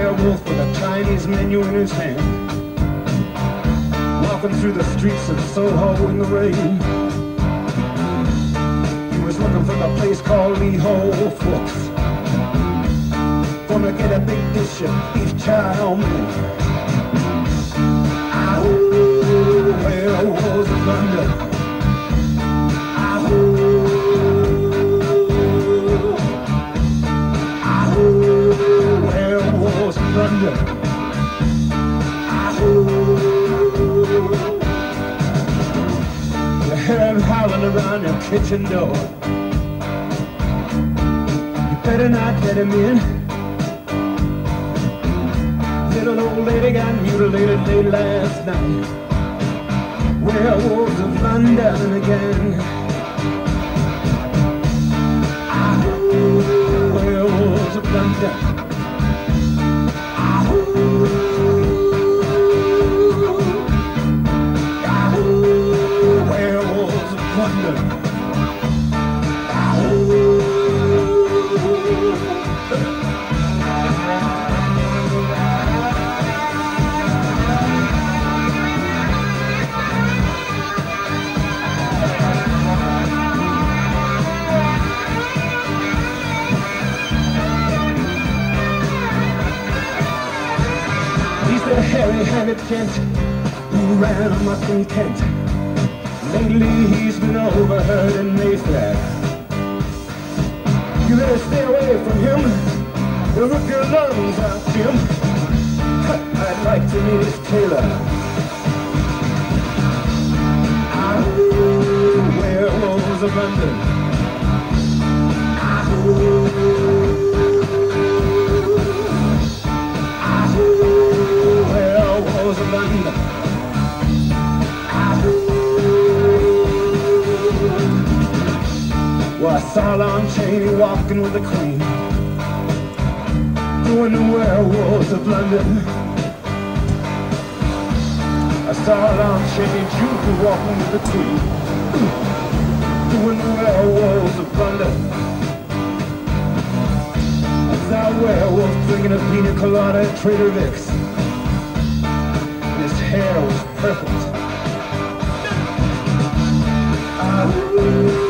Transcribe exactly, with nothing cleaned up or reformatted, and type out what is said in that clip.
werewolf with a Chinese menu in his hand, walking through the streets of Soho in the rain. He was looking for the place called Lee Ho Fooks, gonna get a big dish of beef chow mein. Oh, werewolves of London. Thunder. You hear him howling around your kitchen door. You better not let him in. Little old lady got mutilated late last night. Werewolves of London again. Werewolves of London. The hairy-handed gent who ran amok in Kent. Lately he's been overheard in Mayfair. You better stay away from him. He'll rip your lungs out, Jim. I'd like to meet his tailor. Ah, werewolves of London. Ah, of London. Well, I saw Lon Chaney walking with the Queen, doing the werewolves of London. I saw Lon Chaney Junior walking with the Queen, doing the werewolves of London. I saw werewolves drinking a pina colada at Trader Vic's. His hair was perfect. Ah,